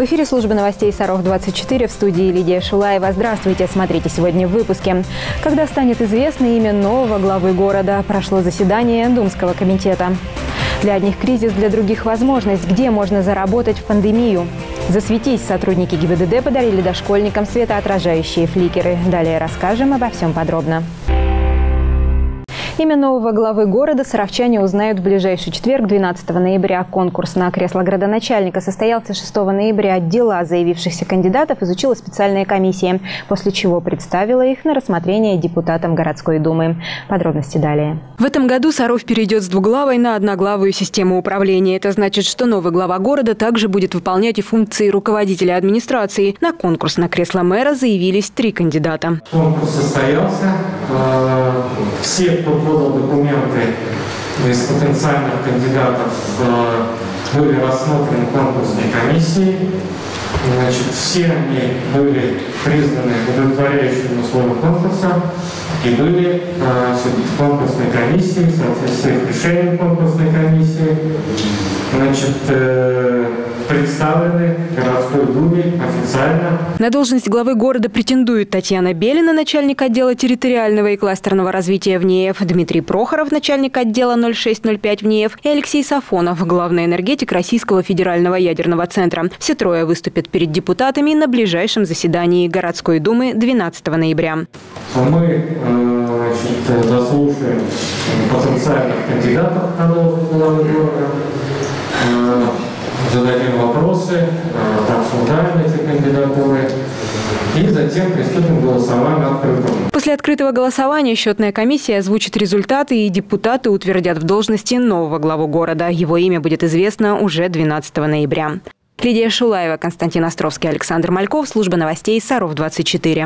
В эфире службы новостей Саров-24, в студии Лидия Шулаева. Здравствуйте, смотрите сегодня в выпуске. Когда станет известно имя нового главы города, прошло заседание Думского комитета. Для одних кризис, для других возможность. Где можно заработать в пандемию? Засветись, сотрудники ГИБДД подарили дошкольникам светоотражающие фликеры. Далее расскажем обо всем подробно. Имя нового главы города саровчане узнают в ближайший четверг, 12 ноября. Конкурс на кресло градоначальника состоялся 6 ноября. Дела заявившихся кандидатов изучила специальная комиссия, после чего представила их на рассмотрение депутатам городской думы. Подробности далее. В этом году Саров перейдет с двуглавой на одноглавую систему управления. Это значит, что новый глава города также будет выполнять и функции руководителя администрации. На конкурс на кресло мэра заявились 3 кандидата. Конкурс состоялся. Все, кто подал документы из потенциальных кандидатов, были рассмотрены конкурсной комиссией. Значит, все они были признаны удовлетворяющими условиям конкурса и были в конкурсной комиссии, в соответствии с решением конкурсной комиссии, представлены городской думе официально. На должность главы города претендуют Татьяна Белина, начальник отдела территориального и кластерного развития в НИЭФ, Дмитрий Прохоров, начальник отдела 0605 в НИЭФ, и Алексей Сафонов, главный энергетик Российского федерального ядерного центра. Все 3 выступят перед депутатами на ближайшем заседании городской думы 12 ноября. Мы заслушаем потенциальных кандидатов на должность главы города, зададим вопросы, обсуждаем эти кандидатуры и затем приступим к голосованию открытому. После открытого голосования счетная комиссия озвучит результаты, и депутаты утвердят в должности нового главу города. Его имя будет известно уже 12 ноября. Лидия Шулаева, Константин Островский, Александр Мальков. Служба новостей Саров-24.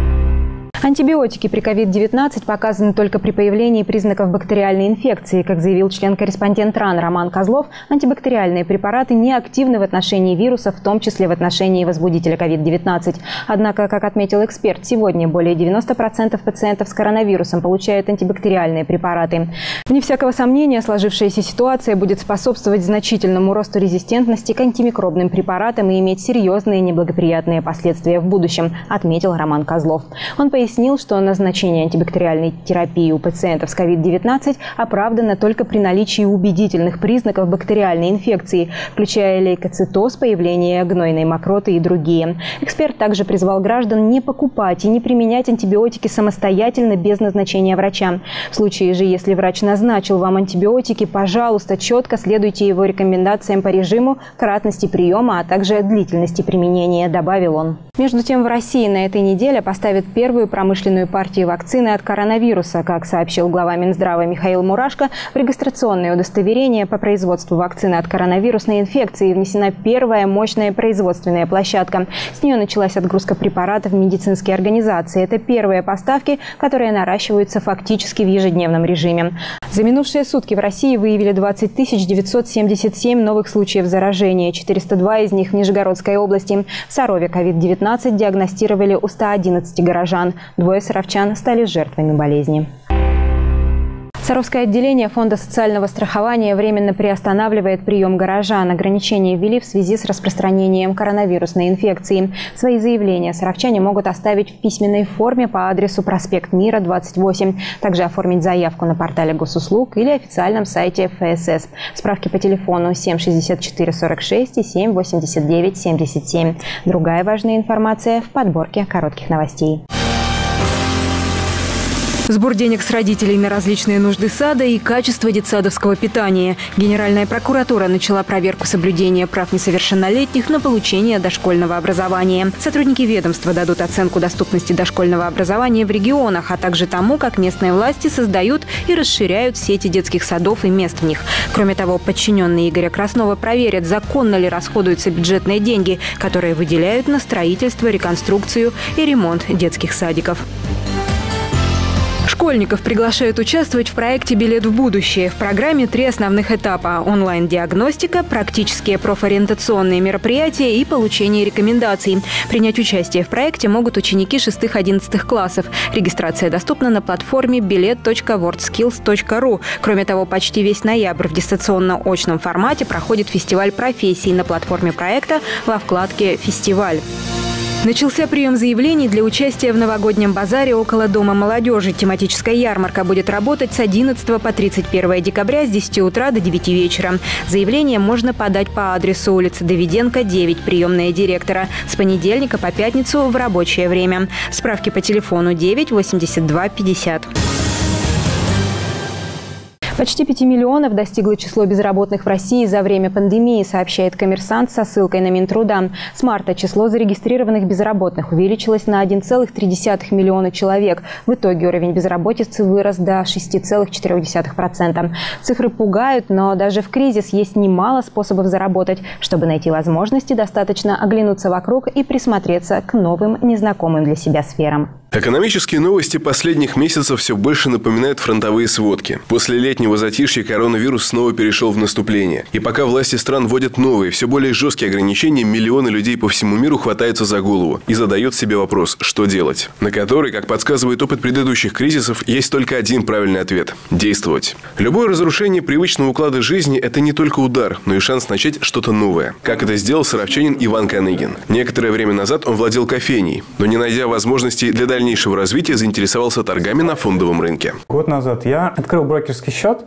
Антибиотики при COVID-19 показаны только при появлении признаков бактериальной инфекции. Как заявил член-корреспондент РАН Роман Козлов, антибактериальные препараты не активны в отношении вируса, в том числе в отношении возбудителя COVID-19. Однако, как отметил эксперт, сегодня более 90% пациентов с коронавирусом получают антибактериальные препараты. Вне всякого сомнения, сложившаяся ситуация будет способствовать значительному росту резистентности к антимикробным препаратам и иметь серьезные неблагоприятные последствия в будущем, отметил Роман Козлов. Он пояснил, что назначение антибактериальной терапии у пациентов с COVID-19 оправдано только при наличии убедительных признаков бактериальной инфекции, включая лейкоцитоз, появление гнойной мокроты и другие. Эксперт также призвал граждан не покупать и не применять антибиотики самостоятельно без назначения врача. В случае же, если врач назначил вам антибиотики, пожалуйста, четко следуйте его рекомендациям по режиму, кратности приема, а также длительности применения, добавил он. Между тем, в России на этой неделе поставят первую промышленную партию вакцины от коронавируса. Как сообщил глава Минздрава Михаил Мурашко, в регистрационное удостоверение по производству вакцины от коронавирусной инфекции внесена первая мощная производственная площадка. С нее началась отгрузка препаратов в медицинские организации. Это первые поставки, которые наращиваются фактически в ежедневном режиме. За минувшие сутки в России выявили 20 977 новых случаев заражения, 402 из них в Нижегородской области. В Сарове COVID-19 диагностировали у 111 горожан. 2 саровчан стали жертвами болезни. Саровское отделение Фонда социального страхования временно приостанавливает прием горожан. Ограничения ввели в связи с распространением коронавирусной инфекции. Свои заявления саровчане могут оставить в письменной форме по адресу проспект Мира, 28. Также оформить заявку на портале госуслуг или официальном сайте ФСС. Справки по телефону 76446 и 78977. Другая важная информация в подборке коротких новостей. Сбор денег с родителей на различные нужды сада и качество детсадовского питания. Генеральная прокуратура начала проверку соблюдения прав несовершеннолетних на получение дошкольного образования. Сотрудники ведомства дадут оценку доступности дошкольного образования в регионах, а также тому, как местные власти создают и расширяют сети детских садов и мест в них. Кроме того, подчиненные Игоря Краснова проверят, законно ли расходуются бюджетные деньги, которые выделяют на строительство, реконструкцию и ремонт детских садиков. Школьников приглашают участвовать в проекте «Билет в будущее». В программе 3 основных этапа – онлайн-диагностика, практические профориентационные мероприятия и получение рекомендаций. Принять участие в проекте могут ученики 6-11 классов. Регистрация доступна на платформе bilet.wordskills.ru. Кроме того, почти весь ноябрь в дистанционно-очном формате проходит фестиваль профессий на платформе проекта во вкладке «Фестиваль». Начался прием заявлений для участия в новогоднем базаре около Дома молодежи. Тематическая ярмарка будет работать с 11 по 31 декабря с 10 утра до 9 вечера. Заявление можно подать по адресу улица Давиденко, 9, приемная директора, с понедельника по пятницу в рабочее время. Справки по телефону 9 82 50. Почти 5 миллионов достигло число безработных в России за время пандемии, сообщает «Коммерсант» со ссылкой на Минтруда. С марта число зарегистрированных безработных увеличилось на 1,3 миллиона человек. В итоге уровень безработицы вырос до 6,4%. Цифры пугают, но даже в кризис есть немало способов заработать. Чтобы найти возможности, достаточно оглянуться вокруг и присмотреться к новым, незнакомым для себя сферам. Экономические новости последних месяцев все больше напоминают фронтовые сводки. После летнего затишья коронавирус снова перешел в наступление. И пока власти стран вводят новые, все более жесткие ограничения, миллионы людей по всему миру хватаются за голову и задают себе вопрос, что делать. На который, как подсказывает опыт предыдущих кризисов, есть только один правильный ответ – действовать. Любое разрушение привычного уклада жизни – это не только удар, но и шанс начать что-то новое. Как это сделал саровчанин Иван Каныгин. Некоторое время назад он владел кофейней, но не найдя возможностей для дальнейшего развития, заинтересовался торгами на фондовом рынке. Год назад я открыл брокерский счет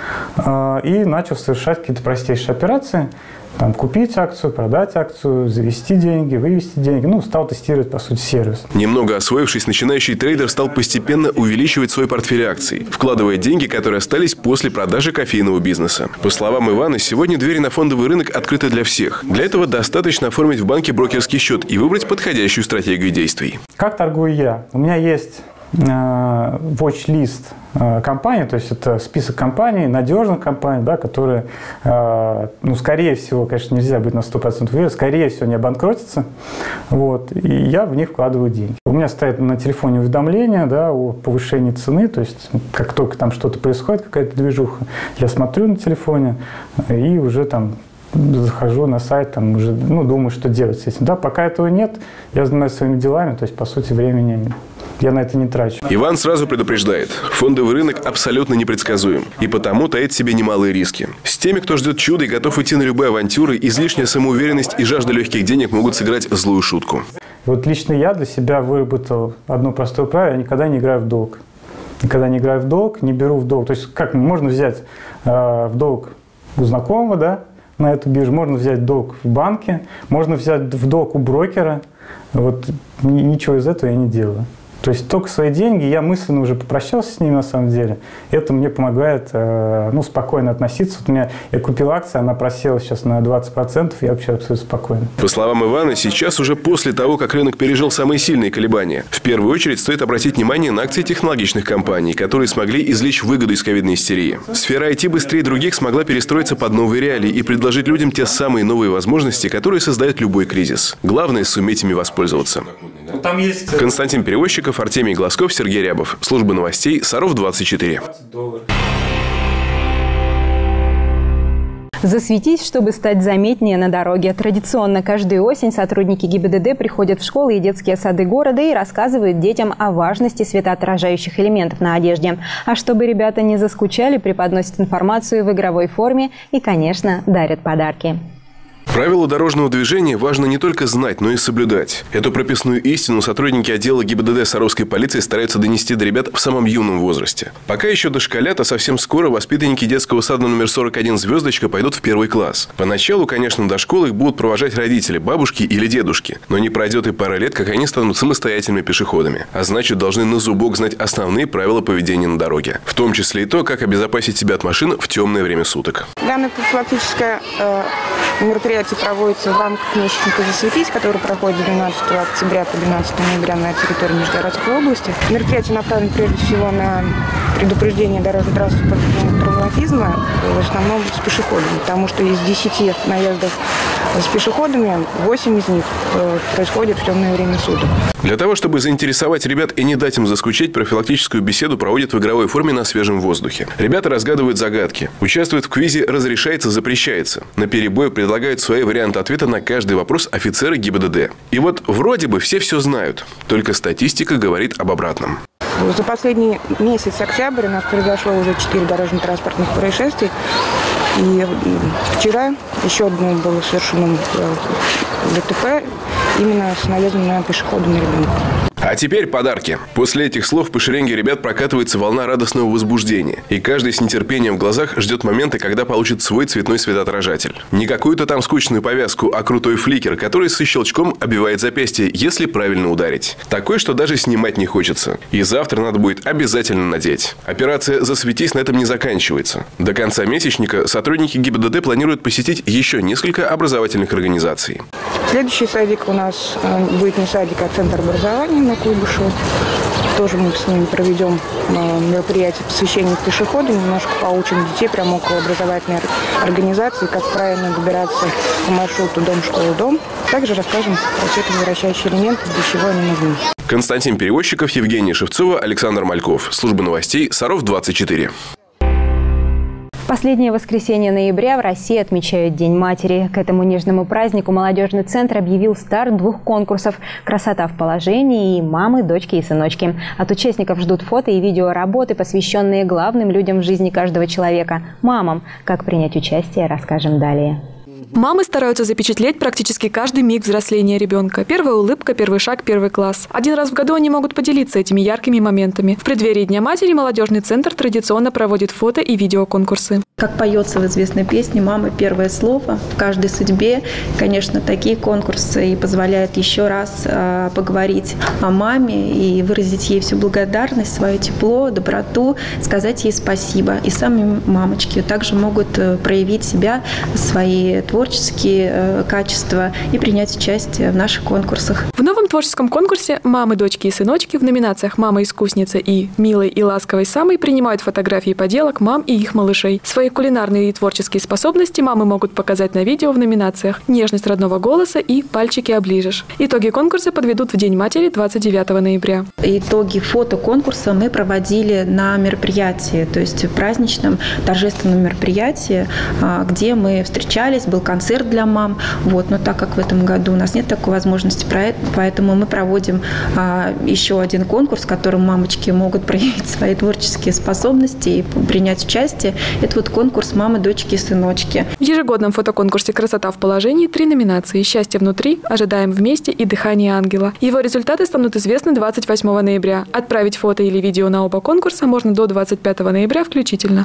и начал совершать какие-то простейшие операции. Там, купить акцию, продать акцию, завести деньги, вывести деньги. Стал тестировать, по сути, сервис. Немного освоившись, начинающий трейдер стал постепенно увеличивать свой портфель акций, вкладывая деньги, которые остались после продажи кофейного бизнеса. По словам Ивана, сегодня двери на фондовый рынок открыты для всех. Для этого достаточно оформить в банке брокерский счет и выбрать подходящую стратегию действий. Как торгую я? У меня есть watch-list компаний, то есть это список компаний, надежных компаний, да, которые, скорее всего, конечно, нельзя быть на 100% уверен, скорее всего, не обанкротятся, и я в них вкладываю деньги. У меня стоит на телефоне уведомление, да, о повышении цены, то есть как только там что-то происходит, какая-то движуха, я смотрю на телефоне и уже там захожу на сайт, уже думаю, что делать с этим. Да, пока этого нет, я занимаюсь своими делами, то есть, по сути, времени я на это не трачу. Иван сразу предупреждает, фондовый рынок абсолютно непредсказуем и потому таит в себе немалые риски. С теми, кто ждет чуда и готов идти на любые авантюры, излишняя самоуверенность и жажда легких денег могут сыграть злую шутку. Лично я для себя выработал одно простое правило: я никогда не играю в долг. Никогда не играю в долг, не беру в долг. То есть как можно взять в долг у знакомого, да, на эту биржу, можно взять долг в банке, можно взять в долг у брокера. Ничего из этого я не делаю. То есть только свои деньги, я мысленно уже попрощался с ними на самом деле. Это мне помогает спокойно относиться. Я купил акцию, она просела сейчас на 20%, я вообще абсолютно спокойно. По словам Ивана, сейчас уже после того, как рынок пережил самые сильные колебания, в первую очередь стоит обратить внимание на акции технологичных компаний, которые смогли извлечь выгоду из ковидной истерии. Сфера IT быстрее других смогла перестроиться под новые реалии и предложить людям те самые новые возможности, которые создает любой кризис. Главное – суметь ими воспользоваться. Там есть... Константин Перевозчиков, Артемий Глазков, Сергей Рябов. Служба новостей Саров 24. Засветись, чтобы стать заметнее на дороге. Традиционно каждую осень сотрудники ГИБДД приходят в школы и детские сады города и рассказывают детям о важности светоотражающих элементов на одежде. А чтобы ребята не заскучали, преподносят информацию в игровой форме и, конечно, дарят подарки. Правила дорожного движения важно не только знать, но и соблюдать. Эту прописную истину сотрудники отдела ГИБДД Саровской полиции стараются донести до ребят в самом юном возрасте. Пока еще дошколят, а совсем скоро воспитанники детского сада номер 41 «Звездочка» пойдут в 1 класс. Поначалу, конечно, до школы их будут провожать родители, бабушки или дедушки. Но не пройдет и пара лет, как они станут самостоятельными пешеходами. А значит, должны на зубок знать основные правила поведения на дороге. В том числе и то, как обезопасить себя от машин в темное время суток. Данное профилактическое мероприятие проводится в рамках месячника «Засветись», который проходит с 12 октября по 12 ноября на территории Нижегородской области. Мероприятие направлено прежде всего на предупреждение дорожно-транспортных аутизма в основном с пешеходами, потому что из 10 наездов с пешеходами 8 из них происходит в темное время суток. Для того, чтобы заинтересовать ребят и не дать им заскучать, профилактическую беседу проводят в игровой форме на свежем воздухе. Ребята разгадывают загадки, участвуют в квизе «Разрешается, запрещается». Наперебой предлагают свои варианты ответа на каждый вопрос офицеры ГИБДД. И вот вроде бы все знают, только статистика говорит об обратном. За последний месяц, октябрь, у нас произошло уже 4 дорожно-транспортных происшествий. И вчера еще одно было совершено ДТП именно с наездом на пешехода на ребенка. А теперь подарки. После этих слов по шеренге ребят прокатывается волна радостного возбуждения. И каждый с нетерпением в глазах ждет момента, когда получит свой цветной светоотражатель. Не какую-то там скучную повязку, а крутой фликер, который со щелчком обвивает запястье, если правильно ударить. Такой, что даже снимать не хочется. И завтра надо будет обязательно надеть. Операция «Засветись» на этом не заканчивается. До конца месячника сотрудники ГИБДД планируют посетить еще несколько образовательных организаций. Следующий садик у нас будет не садик, а центр образования на Куйбышева. Тоже мы с ними проведем мероприятие посвящения пешеходам, немножко поучим детей прямо около образовательной организации, как правильно добираться по маршруту дом-школа-дом. Также расскажем про все это возвращающие элементы, для чего они нужны. Константин Перевозчиков, Евгения Шевцова, Александр Мальков. Служба новостей Саров 24. В последнее воскресенье ноября в России отмечают День матери. К этому нежному празднику молодежный центр объявил старт 2 конкурсов «Красота в положении» и «Мамы, дочки и сыночки». От участников ждут фото и видеоработы, посвященные главным людям в жизни каждого человека – мамам. Как принять участие, расскажем далее. Мамы стараются запечатлеть практически каждый миг взросления ребенка. Первая улыбка, первый шаг, первый класс. Один раз в году они могут поделиться этими яркими моментами. В преддверии Дня матери молодежный центр традиционно проводит фото- и видеоконкурсы. Как поется в известной песне «Мама – первое слово» в каждой судьбе. Конечно, такие конкурсы и позволяют еще раз поговорить о маме и выразить ей всю благодарность, свое тепло, доброту, сказать ей спасибо. И сами мамочки также могут проявить себя, свои творческие качества и принять участие в наших конкурсах. В новом творческом конкурсе «Мамы, дочки и сыночки» в номинациях «Мама-искусница» и «Милой и ласковой самой» принимают фотографии поделок мам и их малышей. Свои кулинарные и творческие способности мамы могут показать на видео в номинациях «Нежность родного голоса» и «Пальчики оближешь». Итоги конкурса подведут в День матери 29 ноября. Итоги фотоконкурса мы проводили на мероприятии, то есть праздничном, торжественном мероприятии, где мы встречались, был концерт для мам. Но так как в этом году у нас нет такой возможности, поэтому мы проводим еще один конкурс, в котором мамочки могут проявить свои творческие способности и принять участие. Это конкурс «Мамы, дочки и сыночки». В ежегодном фотоконкурсе «Красота в положении» 3 номинации: «Счастье внутри», «Ожидаем вместе» и «Дыхание ангела». Его результаты станут известны 28 ноября. Отправить фото или видео на оба конкурса можно до 25 ноября включительно.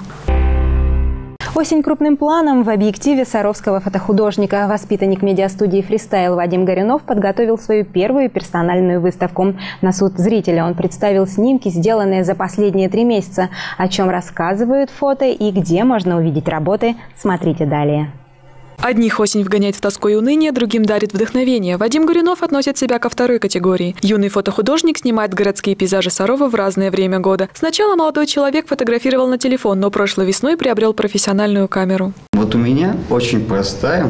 Осень крупным планом в объективе саровского фотохудожника. Воспитанник медиастудии «Фристайл» Вадим Горюнов подготовил свою первую персональную выставку. На суд зрителя он представил снимки, сделанные за последние 3 месяца. О чем рассказывают фото и где можно увидеть работы, смотрите далее. Одних осень вгоняет в тоску и уныние, другим дарит вдохновение. Вадим Горюнов относит себя ко второй категории. Юный фотохудожник снимает городские пейзажи Сарова в разное время года. Сначала молодой человек фотографировал на телефон, но прошлой весной приобрел профессиональную камеру. У меня очень простая,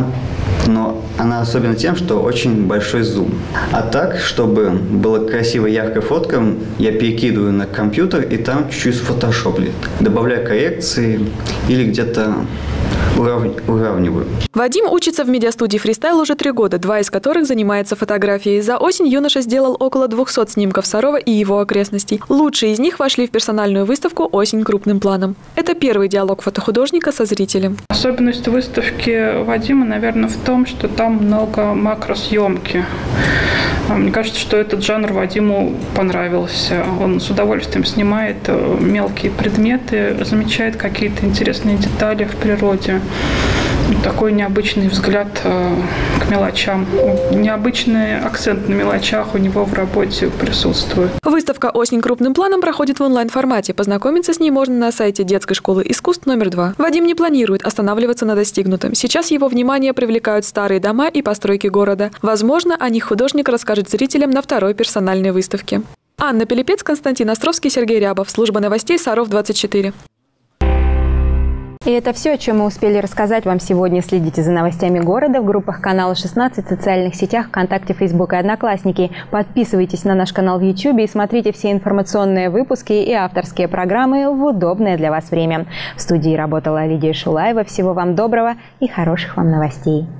но она особенно тем, что очень большой зум. А так, чтобы была красивая, яркая фотка, я перекидываю на компьютер и там чуть-чуть сфотошоплю. Добавляю коррекции или где-то уравниваю. Вадим учится в медиастудии «Фристайл» уже 3 года, 2 из которых занимается фотографией. За осень юноша сделал около 200 снимков Сарова и его окрестностей. Лучшие из них вошли в персональную выставку «Осень крупным планом». Это первый диалог фотохудожника со зрителем. Особенность выставки Вадима, наверное, в том, что там много макросъемки. Мне кажется, что этот жанр Вадиму понравился. Он с удовольствием снимает мелкие предметы, замечает какие-то интересные детали в природе. Такой необычный взгляд к мелочам. Необычный акцент на мелочах у него в работе присутствует. Выставка «Осень крупным планом» проходит в онлайн-формате. Познакомиться с ней можно на сайте детской школы искусств номер 2. Вадим не планирует останавливаться на достигнутом. Сейчас его внимание привлекают старые дома и постройки города. Возможно, о них художник расскажет зрителям на второй персональной выставке. Анна Пилипец, Константин Островский, Сергей Рябов. Служба новостей Саров 24. И это все, о чем мы успели рассказать вам сегодня. Следите за новостями города в группах канала 16, социальных сетях ВКонтакте, Фейсбук и Одноклассники. Подписывайтесь на наш канал в YouTube и смотрите все информационные выпуски и авторские программы в удобное для вас время. В студии работала Лидия Шулаева. Всего вам доброго и хороших вам новостей.